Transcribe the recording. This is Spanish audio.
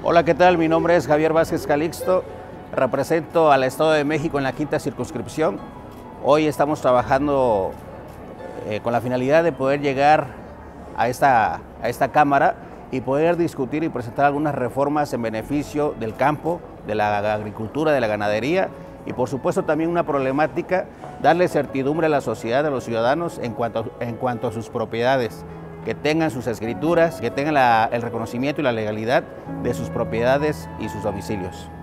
Hola, ¿qué tal? Mi nombre es Javier Vázquez Calixto, represento al Estado de México en la quinta circunscripción. Hoy estamos trabajando con la finalidad de poder llegar a esta Cámara y poder discutir y presentar algunas reformas en beneficio del campo, de la agricultura, de la ganadería y por supuesto también una problemática, darle certidumbre a la sociedad, a los ciudadanos en cuanto a sus propiedades, que tengan sus escrituras, que tengan el reconocimiento y la legalidad de sus propiedades y sus domicilios.